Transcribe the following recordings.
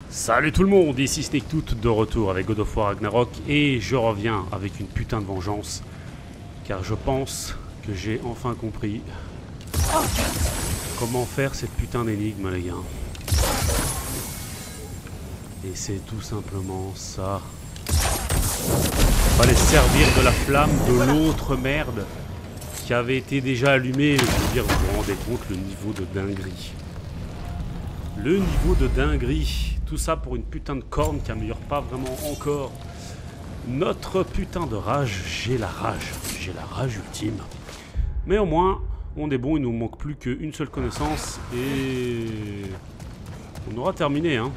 Salut tout le monde, ici Sneaktoot de retour avec God of War Ragnarok et je reviens avec une putain de vengeance car je pense que j'ai enfin compris comment faire cette putain d'énigme les gars. Et c'est tout simplement ça. Fallait se servir de la flamme de l'autre merde qui avait été déjà allumée. Je veux dire, vous vous rendez compte le niveau de dinguerie. Le niveau de dinguerie. Tout ça pour une putain de corne qui améliore pas vraiment encore notre putain de rage. J'ai la rage. J'ai la rage ultime. Mais au moins, on est bon. Il nous manque plus qu'une seule connaissance. Et on aura terminé. Hein.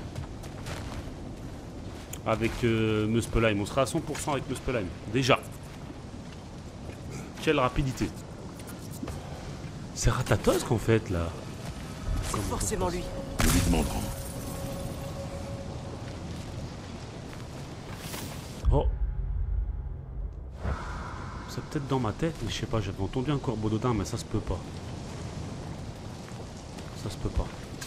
Avec Muspelheim. On sera à 100% avec Muspelheim. Déjà. Quelle rapidité. C'est Ratatosk qu'en fait là. C'est forcément lui. Nous lui demanderons. Oh. C'est peut-être dans ma tête, mais je sais pas, j'avais entendu un corbeau d'Odin, mais ça se peut pas. Ça se peut pas.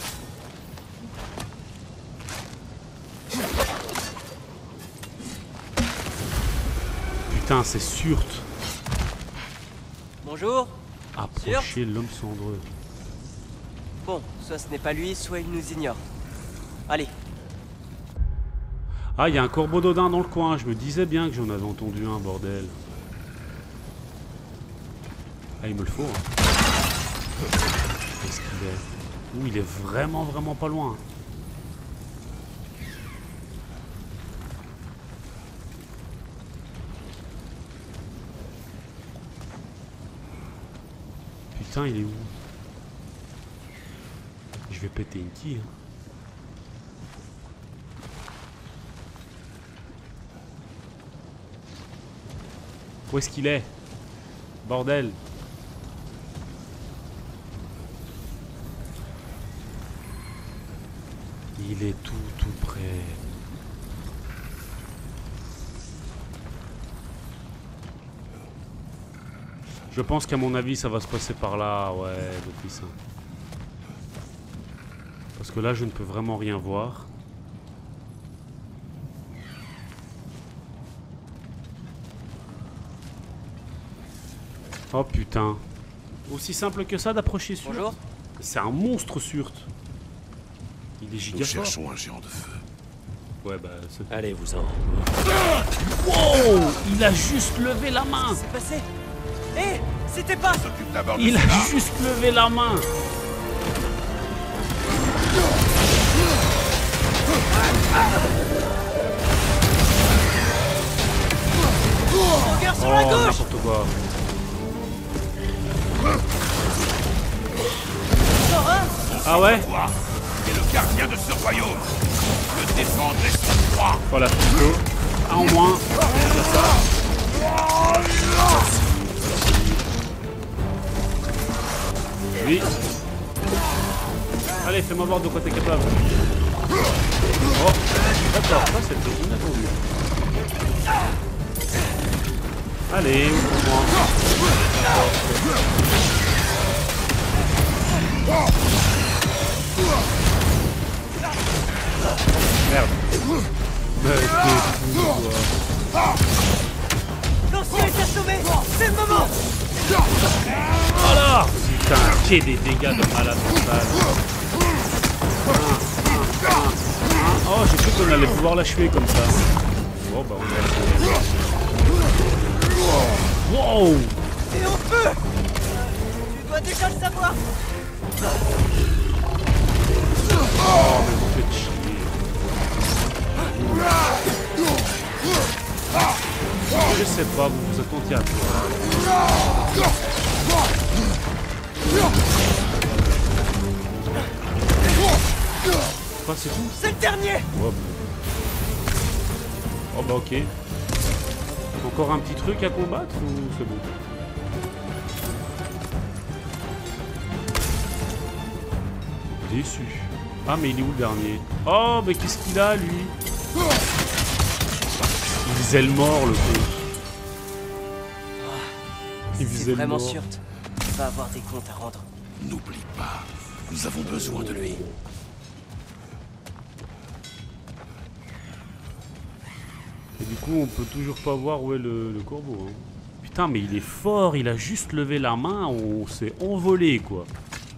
Putain, c'est Surt. Bonjour. Approchez l'homme cendreux. Bon, soit ce n'est pas lui, soit il nous ignore. Allez. Ah, il y a un corbeau d'Odin dans le coin. Je me disais bien que j'en avais entendu un, bordel. Ah, il me le faut. Hein. Qu'est-ce qu'il est? Ouh, il est vraiment pas loin. Putain, il est où? Je vais péter une quille. Hein. Où est-ce qu'il est? Bordel. Il est tout près. Je pense qu'à mon avis ça va se passer par là, ouais, depuis ça. Parce que là je ne peux vraiment rien voir. Oh putain. Aussi simple que ça d'approcher Surt. Bonjour. C'est un monstre Surt. Il est giga Nous fort. cherchons un géant de feu. Ouais bah c'est... Allez, vous en. Wow. Il a juste levé la main. Qu'est-ce qui s'est passé? Hé, c'était pas. S'occupe d'abord de Il a cela. juste levé la main. Regarde sur Oh la gauche. n'importe quoi. Sora. Ah ouais. Toi, tu es le gardien de ce royaume. Je défendrai son droit. Voilà plutôt. Un en moins. Oui. Allez, fais-moi voir de quoi t'es capable. Oh, d'accord, ça c'était inattendu. Allez, ouvre-moi. Merde. L'ancien est assommé. C'est le moment. Voilà. Putain, j'ai des dégâts de malade mental. Oh, j'ai cru qu'on allait pouvoir l'achever comme ça. Bon, bah on va l'achever. Wow. Et on peut. Tu dois déjà le savoir. Oh, mais vous faites chier. Je sais pas, vous vous attendiez à quoi? Quoi, c'est tout? C'est le dernier. Oh, oh bah ok. Encore un petit truc à combattre ou c'est bon? Déçu. Ah mais il est où le dernier? Oh mais qu'est-ce qu'il a lui? Il visait le mort le coup. Il visait C'est le vraiment mort. Surt. Il va avoir des comptes à rendre. N'oublie pas, nous avons besoin de lui. Et du coup, on peut toujours pas voir où est le corbeau. Hein. Putain, mais il est fort, il a juste levé la main, on s'est envolé, quoi.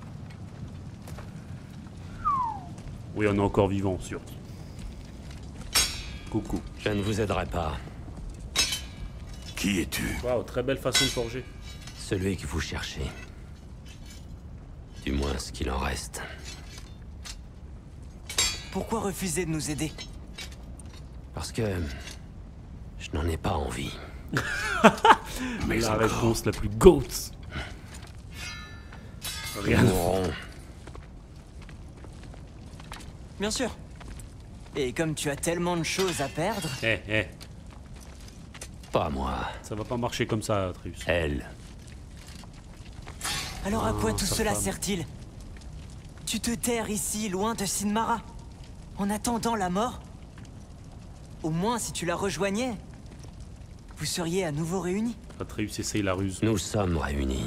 Oui, on est encore vivant, sûr. Coucou. Je ne vous aiderai pas. Qui es-tu? Waouh, très belle façon de forger. Celui que vous cherchez. Du moins ce qu'il en reste. Pourquoi refuser de nous aider? Parce que... je n'en ai pas envie. Mais La encore. réponse la plus goat. Nous Rien. mourrons. Bien sûr. Et comme tu as tellement de choses à perdre... Pas moi. Ça va pas marcher comme ça, Atreus. Elle. Alors à quoi tout sa cela femme. sert-il? Tu te terres ici, loin de Sinmara, en attendant la mort? Au moins, si tu la rejoignais, vous seriez à nouveau réunis. Atreus essaye la ruse. Nous sommes réunis.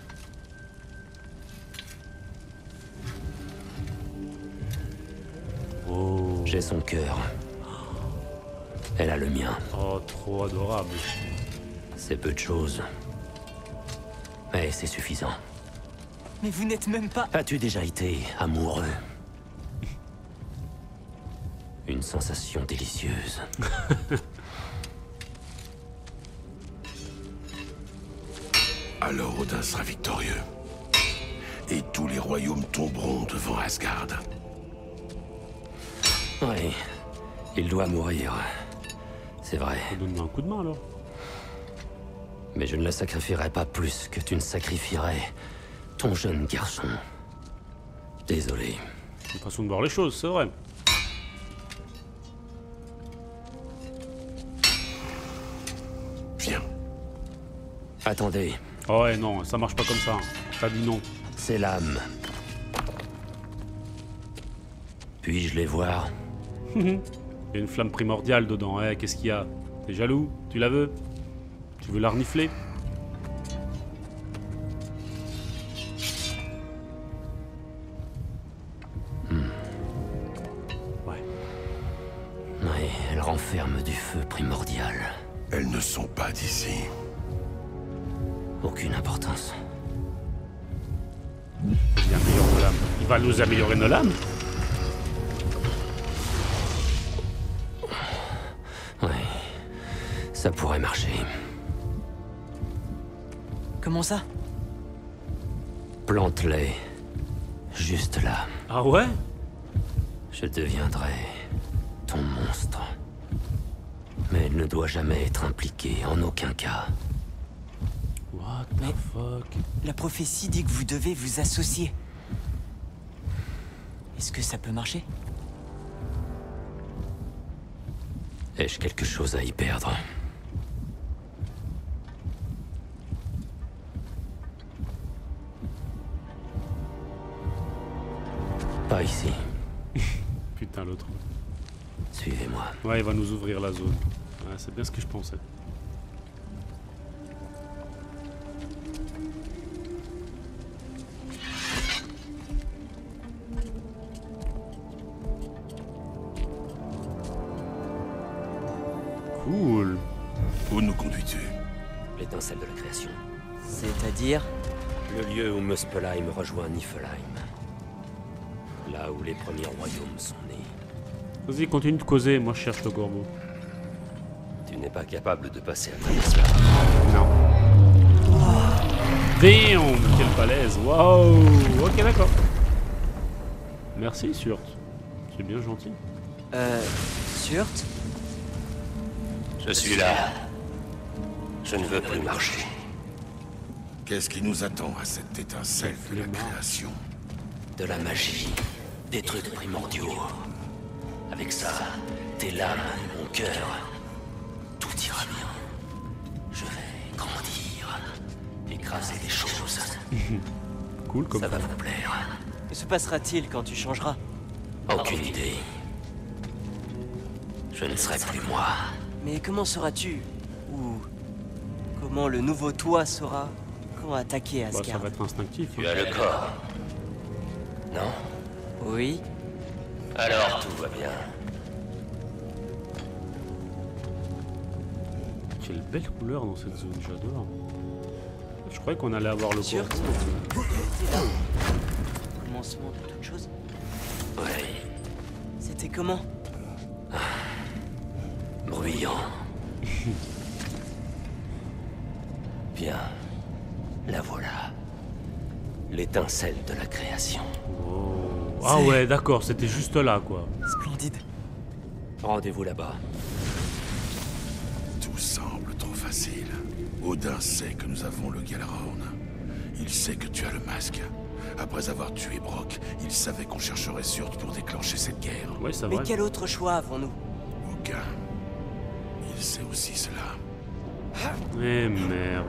Oh. J'ai son cœur. Elle a le mien. Oh, trop adorable. C'est peu de choses. Mais c'est suffisant. Mais vous n'êtes même pas... As-tu déjà été amoureux? Une sensation délicieuse. Alors Odin sera victorieux. Et tous les royaumes tomberont devant Asgard. Oui, il doit mourir. C'est vrai. Donne-moi un coup de main alors. Mais je ne le sacrifierai pas plus que tu ne sacrifierais ton jeune garçon. Désolé. Une façon de voir les choses, c'est vrai. Viens. Attendez, Oh ouais, non, ça marche pas comme ça. T'as dit non. c'est l'âme. Puis-je les voir? Il y a une flamme primordiale dedans. Eh, qu'est-ce qu'il y a? T'es jaloux? Tu la veux? Tu veux la renifler? Ouais. Oui, elle renferme du feu primordial. Elles ne sont pas d'ici. Aucune importance. Il améliore nos lames. Il va nous améliorer nos lames? Oui, ça pourrait marcher. Comment ça? Plante-les. Juste là. Ah ouais? Je deviendrai ton monstre. Mais elle ne doit jamais être impliquée, en aucun cas. What the Mais- fuck? La prophétie dit que vous devez vous associer. Est-ce que ça peut marcher? Ai-je quelque chose à y perdre? Pas ici. Putain, l'autre. Suivez-moi. Ouais, il va nous ouvrir la zone. Ouais, c'est bien ce que je pensais. Cool. Où nous conduis-tu? L'étincelle de la création. C'est-à-dire? Le lieu où Muspelheim rejoint Niflheim. Là où les premiers royaumes sont nés. Vas-y, continue de causer. Moi, je cherche le corbeau. Tu n'es pas capable de passer à travers cela. Non. Damn, quelle falaise. Waouh. Ok, d'accord. Merci, Surt. C'est bien gentil. Surt? Je suis là. Je ne veux plus marcher. Qu'est-ce qui nous attend à cette étincelle de la création? De la magie. Des trucs primordiaux. Avec ça, tes lames et mon cœur. Tout ira bien. Je vais grandir. Écraser des choses. Cool comme Ça va vous plaire. Que se passera-t-il quand tu changeras? Aucune idée. Je ne serai plus moi. Mais comment sauras-tu? Ou comment le nouveau toi saura quand attaquer Bah, ça Asgard? va être instinctif. Tu hein. as le corps. Non? Oui. Alors tout va bien. quelle belle couleur dans cette zone, j'adore. Je croyais qu'on allait avoir le Sûr corbeau. T'es là. Commencement de toute chose. Ouais, C'était comment? bruyant. Bien, la voilà. L'étincelle de la création. Oh. Ah ouais, d'accord, c'était juste là, quoi. Splendide. Rendez-vous là-bas. Tout semble trop facile. Odin sait que nous avons le Gjallarhorn. Il sait que tu as le masque. Après avoir tué Brok, il savait qu'on chercherait Surt pour déclencher cette guerre. Ouais, ça Mais va. quel autre choix avons-nous? Aucun. Il sait aussi cela. Eh merde.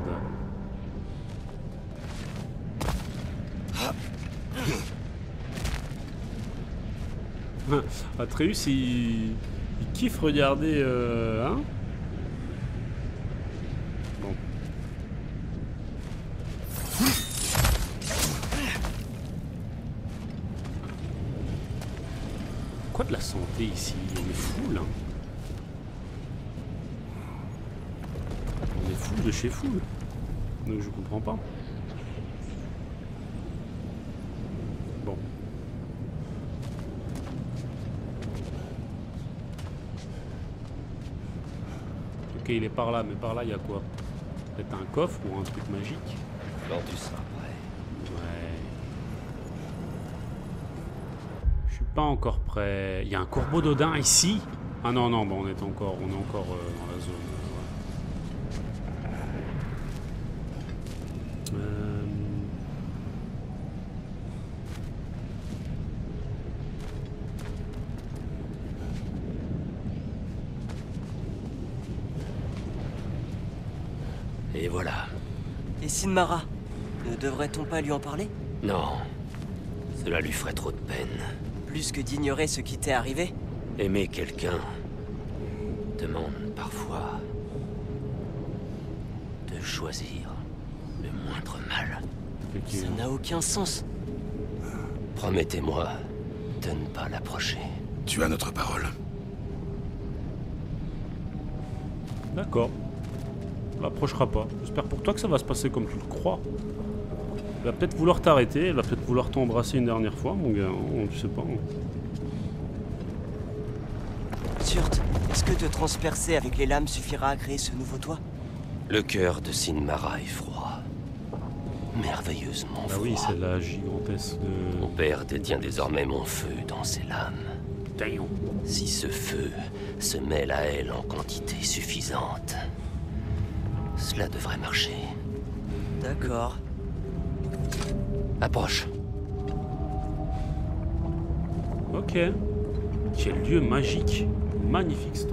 Atreus, il kiffe regarder, hein? Bon. Quoi de la santé ici? On est full, hein? On est full de chez full. Donc je comprends pas. Bon. Ok, il est par là, mais par là, il y a quoi? Peut-être un coffre ou un truc magique? Quand tu seras prêt. Ouais. Je suis pas encore prêt. Il y a un corbeau d'Odin ici? Ah non, non, bon, on est encore dans la zone. Ouais. Et voilà. Et Sinmara? Ne devrait-on pas lui en parler? Non. Cela lui ferait trop de peine. Plus que d'ignorer ce qui t'est arrivé? Aimer quelqu'un demande parfois de choisir le moindre mal. Ça n'a aucun sens. Promettez-moi de ne pas l'approcher. Tu as notre parole. D'accord. On l'approchera pas. J'espère pour toi que ça va se passer comme tu le crois. Il va peut-être vouloir t'arrêter, il va peut-être vouloir t'embrasser une dernière fois, mon gars. Tu sais pas. Surt, est-ce que te transpercer avec les lames suffira à créer ce nouveau toit? Le cœur de Sinmara est froid. Merveilleusement Bah froid. oui, c'est la gigantesque Mon de... père détient désormais mon feu dans ses lames. Damn. Si ce feu se mêle à elle en quantité suffisante, cela devrait marcher. D'accord. Approche. Ok. Quel lieu magique. Magnifique stand.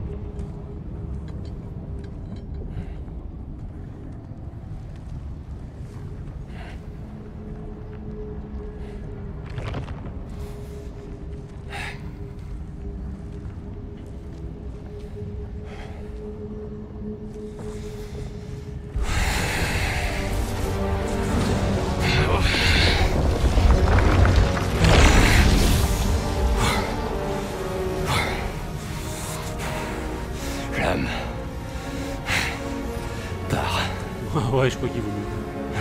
L'âme. Part. Ah ouais, je crois qu'il vaut mieux.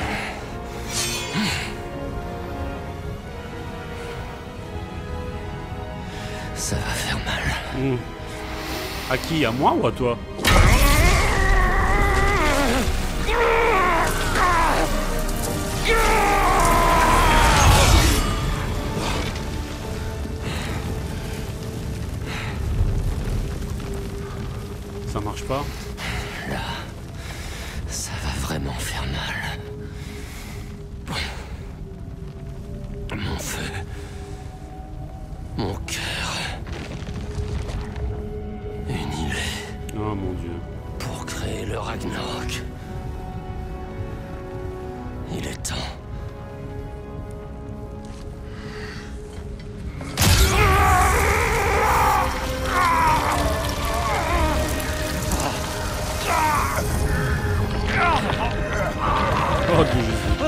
Ça va faire mal. À qui? À moi ou à toi? Ça marche pas? Là, ça va vraiment faire mal. Mon feu. Mon cœur. Unilé Oh mon dieu. pour créer le Ragnarok. Il est temps. Oh Dieu Jésus.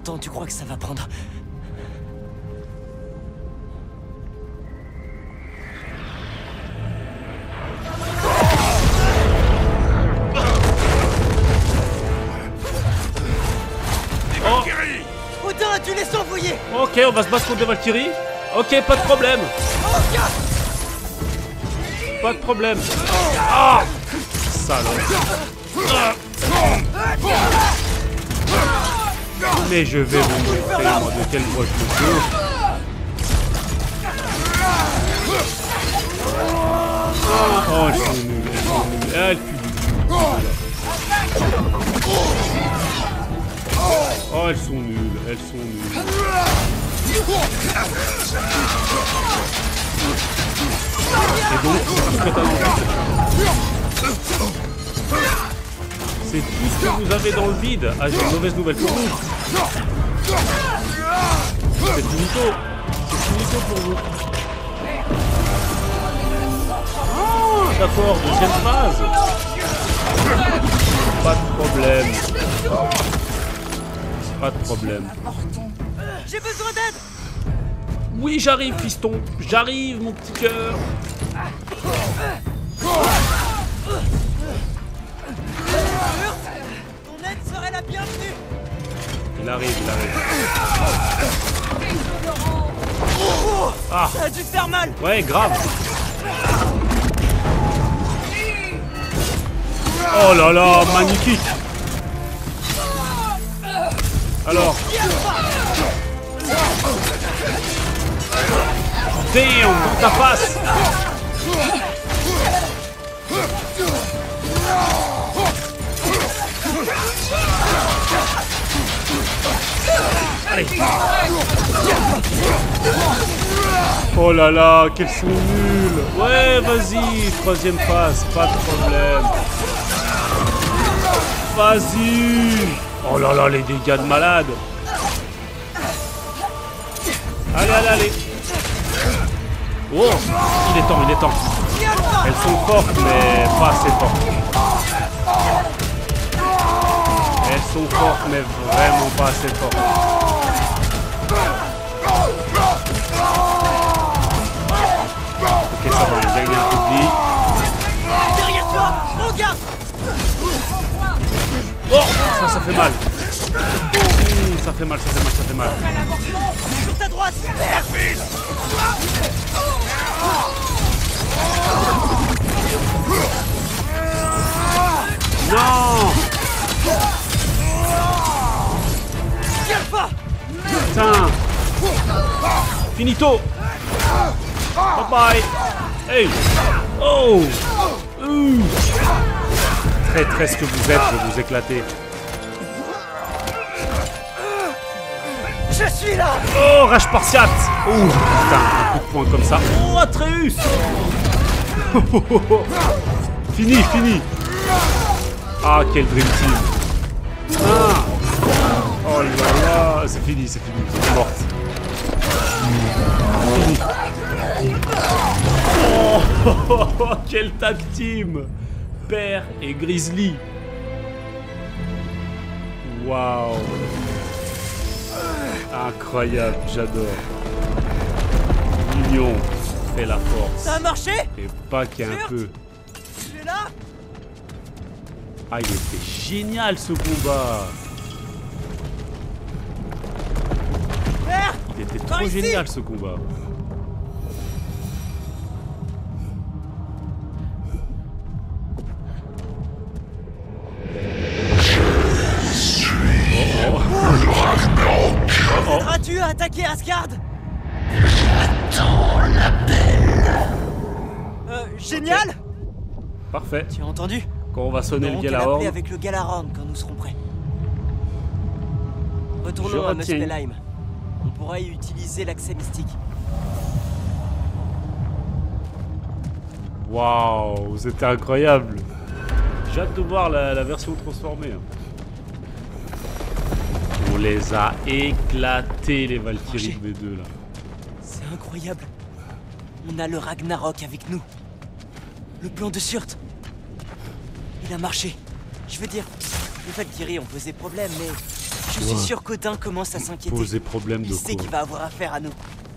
temps tu crois que ça va prendre? Odin, tu les envoyés! Ok, on va se battre contre des Valkyries. Ok, pas de problème. Pas de problème. Ah, salope. Mais je vais vous montrer moi de quelle voie je me chauffe. Oh, elles sont nulles, elles sont nulles. Elles puent du cul. Oh, elles sont nulles, elles sont nulles. Et donc, c'est tout ce que vous avez dans le vide. Ah, j'ai une mauvaise nouvelle pour vous. C'est finito. C'est finito pour vous. Ah, d'accord, deuxième phase. Pas de problème. Pas de problème. J'ai besoin d'aide! Oui, j'arrive, fiston. J'arrive, mon petit cœur. Ton aide serait la bienvenue! Il arrive, il arrive. Ah! Ça a dû te faire mal! Ouais, grave. Oh là là, magnifique. Alors. Damn, dans ta face. Allez. Oh là là, qu'elles sont nulles. Ouais, vas-y, troisième phase, pas de problème. Vas-y. Oh là là, les dégâts de malade. Allez, allez, allez. Oh, il est temps, il est temps. Elles sont fortes, mais pas assez fortes. Elles sont fortes, mais vraiment pas assez fortes. Ok, ça va, on a gagné un peu de vie. Derrière toi! Regarde! Oh, ça fait mal. Ça fait mal, ça fait mal, ça fait mal. Sur ta droite! Non! Tiens pas! Putain! Finito! Bye bye! Hey! Oh! Traîtresse que vous êtes, je vais vous éclater. Je suis là! Oh, rage spartiate! Oh, putain, un coup de poing comme ça. Oh, Atreus! Fini, fini! Ah, quel dream team! Ah! Oh là là! C'est fini, c'est fini. C'est morte. Oh, quel tag team! Père et Grizzly. Waouh! Incroyable, j'adore. L'union fait la force. Ça a marché? Et pas qu'un peu. Tu es là? Ah, il était génial ce combat. Merde! Il était Par trop ici. génial ce combat. Aideras-tu à attaquer Asgard? J'attends l'appel. Génial! Parfait. Tu as entendu? Quand on va sonner le On va Galahorn, l'appeler avec le Galahorn quand nous serons prêts. Retournons Je à retiens. Muspelheim. On pourra y utiliser l'accès mystique. waouh, c'était incroyable. J'ai hâte de voir la version transformée. On les a éclatés les Valkyries de V2 là. C'est incroyable. On a le Ragnarok avec nous. Le plan de Surt. Il a marché. Je veux dire, les Valkyries ont posé problème, mais Je suis sûr qu'Odin commence à s'inquiéter. Poser problème de Il sait quoi? qu'il va avoir affaire à nous.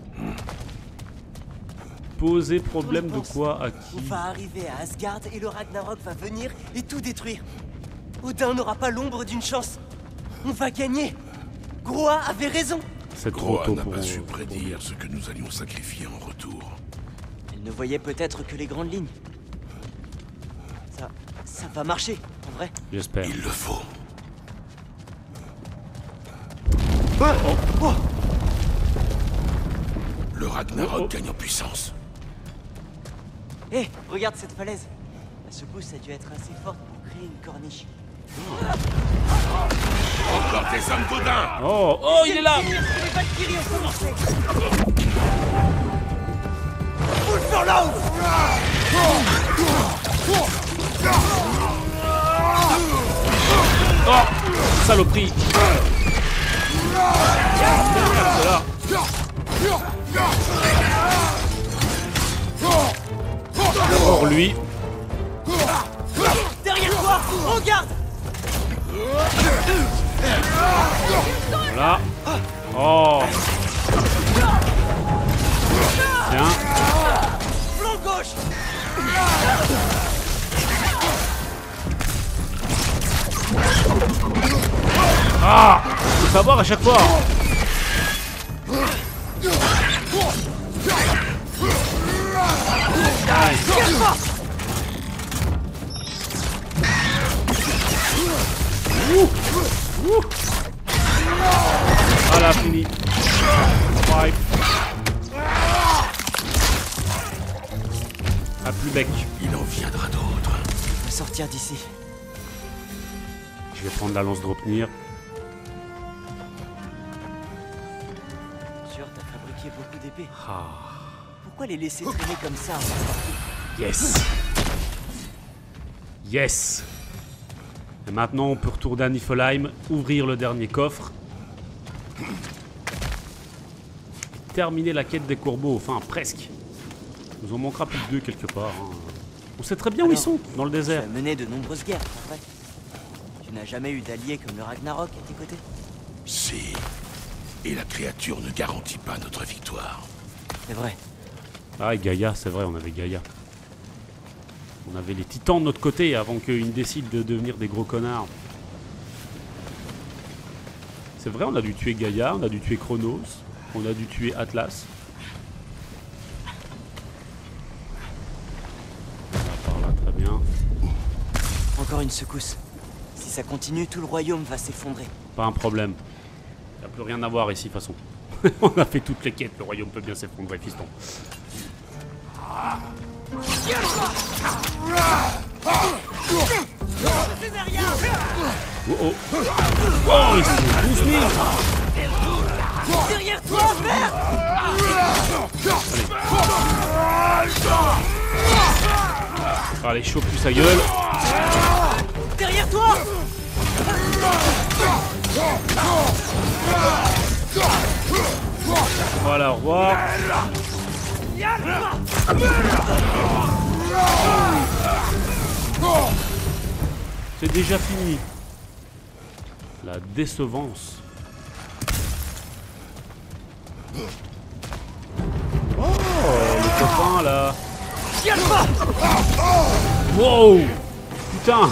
Poser problème de pense. quoi à On qui? va arriver à Asgard et le Ragnarok va venir et tout détruire. Odin n'aura pas l'ombre d'une chance. On va gagner. Groa avait raison. C'est trop Groa tôt n'a pour... pas su prédire ce que nous allions sacrifier en retour. Elle ne voyait peut-être que les grandes lignes. Ça va marcher, en vrai. J'espère. Il le faut. Le Ragnarok gagne en puissance. Hé, regarde cette falaise. La secousse a dû être assez forte pour créer une corniche. Encore des hommes d'Odin! Oh, oh, il est là! Les Valkyries ont commencé. Full sur l'eau. Oh, saloperie! D'abord lui. Derrière toi, regarde. Voilà. Oh. Tiens. Flanc gauche. Ah! Faut savoir à chaque fois. Voilà, fini. Ouais. À plus bec. Il en viendra d'autres. On va sortir d'ici. Je vais prendre la lance Dropnir. Sûr, t'as fabriqué beaucoup d'épées. Ah. Pourquoi les laisser traîner comme ça? Yes. Yes. Et maintenant, on peut retourner à Niflheim, ouvrir le dernier coffre. Terminer la quête des corbeaux, enfin presque. Il nous en manquera plus que 2 quelque part. Hein. On sait très bien où ils sont, dans le Tu désert. as mené de nombreuses guerres, en vrai. Tu n'as jamais eu d'alliés comme le Ragnarok à tes côtés. Si. Et la créature ne garantit pas notre victoire. C'est vrai. Ah, et Gaïa, c'est vrai, on avait Gaïa. On avait les titans de notre côté avant qu'ils décident de devenir des gros connards. C'est vrai, on a dû tuer Gaïa, on a dû tuer Chronos, on a dû tuer Atlas. Voilà, par là, très bien. Encore une secousse. Si ça continue, tout le royaume va s'effondrer. Pas un problème. Il n'y a plus rien à voir ici, de toute façon. On a fait toutes les quêtes, le royaume peut bien s'effondrer, fiston. Oh oh. Oh, ils sont 12 000. Derrière toi, frère. Allez, chauffe plus sa gueule. Derrière toi. Voilà, au revoir. C'est déjà fini. La décevance. Oh, le copain là. Wow. Putain.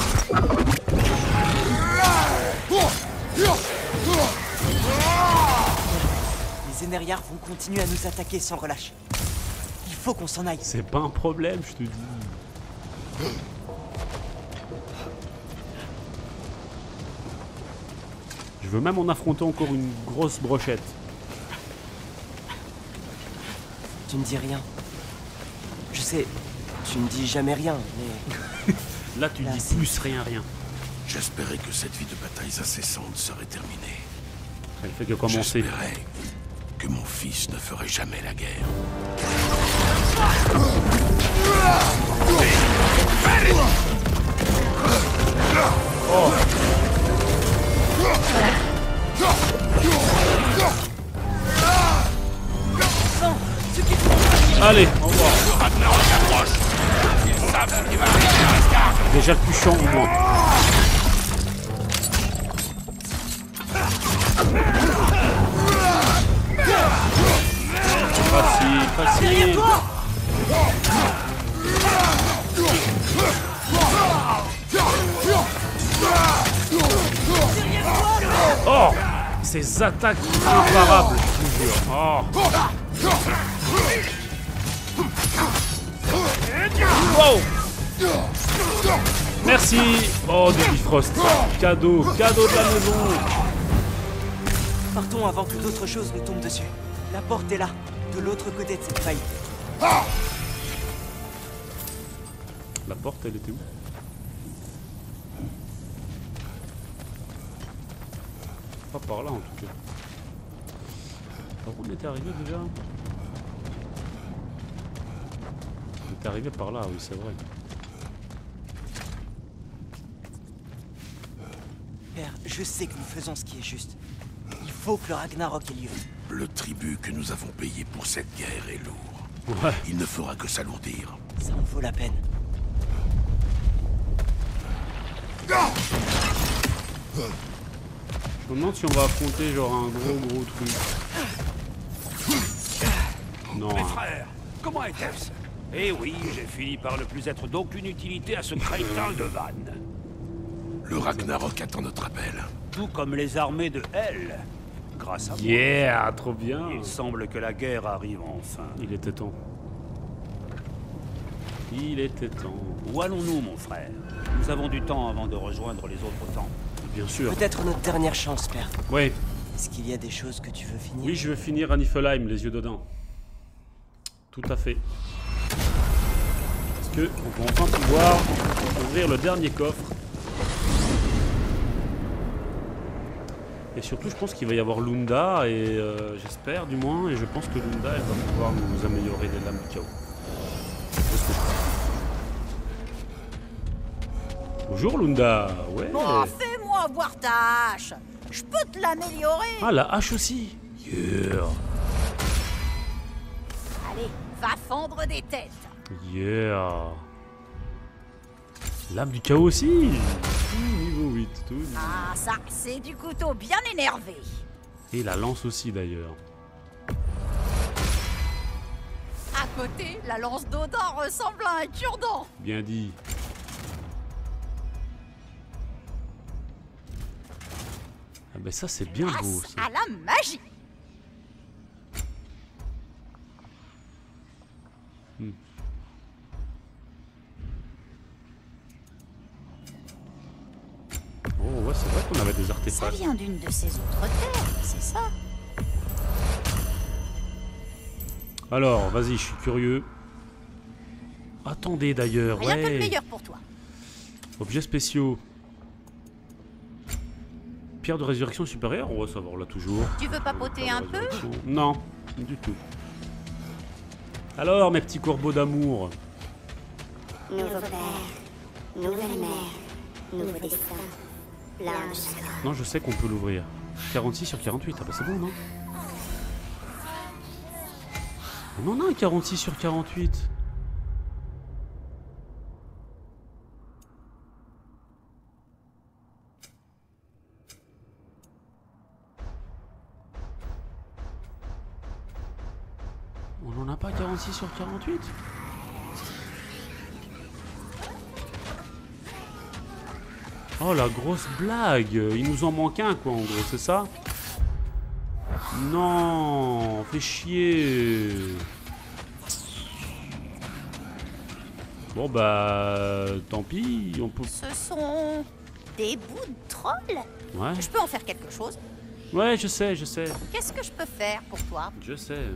Les Énériards vont continuer à nous attaquer sans relâche. Il faut qu'on s'en aille. C'est pas un problème, je te dis. Je veux même en affronter encore une grosse brochette. Tu ne dis rien. Je sais, tu ne dis jamais rien, mais... Là, tu Là, dis c'est- plus rien, rien. J'espérais que cette vie de batailles incessantes serait terminée. Elle fait que commencer. J'espérais que mon fils ne ferait jamais la guerre. Allez, au revoir. Déjà le plus chiant du monde. facile. Derrière toi! Oh! Ces attaques imparables, je vous jure. Oh! Wow! Merci! Oh, de Bifrost. Cadeau, cadeau de la maison. Partons avant que d'autres choses nous tombent dessus. La porte est là, de l'autre côté de cette faille. La porte, elle était où? Pas par là en tout cas. Par où on était arrivé déjà? On était arrivé par là, oui c'est vrai. Père, je sais que nous faisons ce qui est juste. Il faut que le Ragnarok ait lieu. Le tribut que nous avons payé pour cette guerre est lourd. Ouais. Il ne fera que s'alourdir. Ça en vaut la peine. Je me demande si on va affronter genre un gros truc. Non. Mes frères, comment était-ce? Eh oui, j'ai fini par ne plus être d'aucune utilité à ce crétin de Van. Le Ragnarok attend notre appel. Tout comme les armées de Hel. Grâce à moi, Yeah, trop bien. il semble que la guerre arrive enfin. Il était temps. Il était temps. Où allons-nous, mon frère? Nous avons du temps avant de rejoindre les autres temps. Bien sûr. Peut-être notre dernière chance, Père. Ouais. Est-ce qu'il y a des choses que tu veux finir? Oui, je veux finir à Niflheim, les yeux dedans. Tout à fait. Parce que on va enfin pouvoir ouvrir le dernier coffre. Et surtout, je pense qu'il va y avoir Lunda, et j'espère du moins, et je pense que Lunda, elle va pouvoir nous améliorer les lames du chaos. C'est ce que je pense. Bonjour Lunda, ouais. Bon, fais-moi voir ta hache. Je peux te l'améliorer. Ah, la hache aussi. Yeah. Allez, va fendre des têtes. Yeah. Lame du chaos aussi. Niveau 8, tout. Ah, ça, c'est du couteau bien énervé. Et la lance aussi d'ailleurs. À côté, la lance d'Odin ressemble à un cure-dent. Bien dit. Ah ben ça c'est bien beau Grâce ça. à la magie. Oh ouais, c'est vrai qu'on avait des Ça artefacts. vient d'une de ces autres terres, c'est ça? Alors, vas-y, je suis curieux. Attendez d'ailleurs, Rien que le ouais. meilleur pour toi. Objets spéciaux. Pierre de résurrection supérieure, on va savoir là toujours. Tu veux papoter un peu? Non, du tout. Alors, mes petits corbeaux d'amour. Nouveau père, nouvelle mère, nouveau destin, plein de chagrin. Non, je sais qu'on peut l'ouvrir. 46 sur 48, ah bah c'est bon, non? On en a un 46 sur 48. On n'en a pas 46 sur 48? Oh la grosse blague! Il nous en manque un quoi en gros, c'est ça? Non, fais chier. Bon bah tant pis, on peut. Ce sont des bouts de troll. Ouais, Je peux en faire quelque chose. ouais, je sais, je sais, Qu'est-ce que je peux faire pour toi? je sais.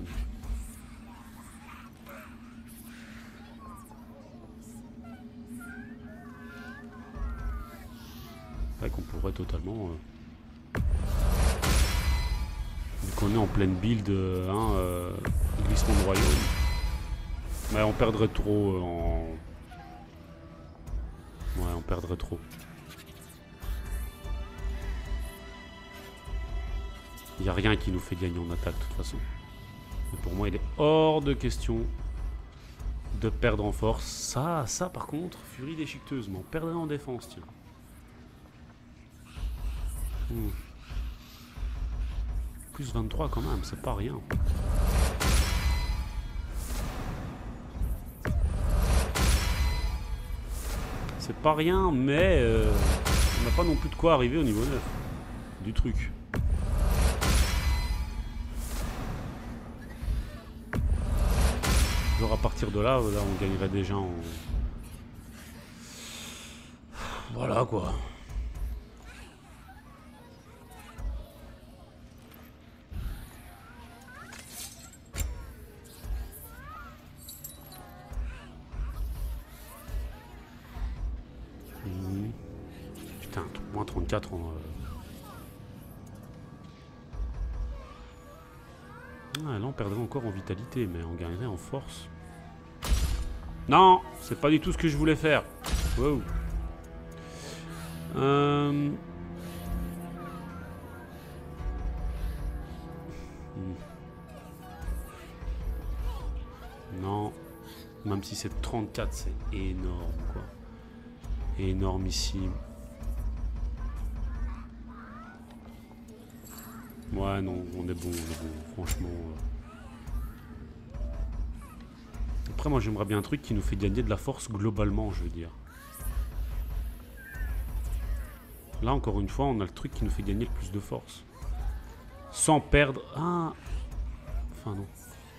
C'est vrai qu'on pourrait totalement. Vu qu'on est en pleine build, glissement de royaume. Mais on perdrait trop en. Ouais, on perdrait trop. Il n'y a rien qui nous fait gagner en attaque de toute façon. Mais pour moi, il est hors de question de perdre en force. Ça par contre, furie déchiqueteuse, mais on perdrait en défense, tiens. Plus 23 quand même, c'est pas rien. C'est pas rien, mais on n'a pas non plus de quoi arriver au niveau 9 du truc. Genre à partir de là, on gagnerait déjà en... Voilà quoi. Putain, moins 34 en... Ah, là on perdrait encore en vitalité, mais on gagnerait en force. Non, c'est pas du tout ce que je voulais faire. Wow. Non, même si c'est 34, c'est énorme quoi. Énormissime. Ouais, non, on est bon, franchement. Après, moi, j'aimerais bien un truc qui nous fait gagner de la force globalement, je veux dire. Là, encore une fois, on a le truc qui nous fait gagner le plus de force. Sans perdre... Ah... Enfin, non.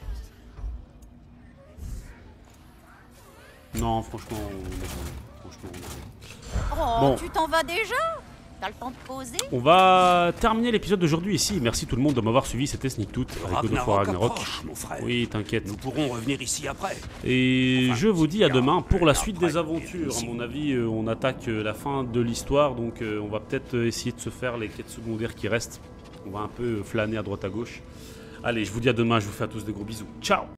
Non, franchement, on est bon. Franchement, on est bon. Oh, Bon. tu t'en vas déjà? T'as le temps de poser? On va terminer l'épisode d'aujourd'hui ici. Merci tout le monde de m'avoir suivi. C'était Sneaktoot avec God of War Ragnarok. Approche, mon frère. Oui, t'inquiète. Nous pourrons revenir ici après. Et Enfin, je vous dis à demain pour la suite après, des aventures. À ici. mon avis, on attaque la fin de l'histoire, donc on va peut-être essayer de se faire les quêtes secondaires qui restent. On va un peu flâner à droite à gauche. Allez, je vous dis à demain. Je vous fais à tous des gros bisous. Ciao!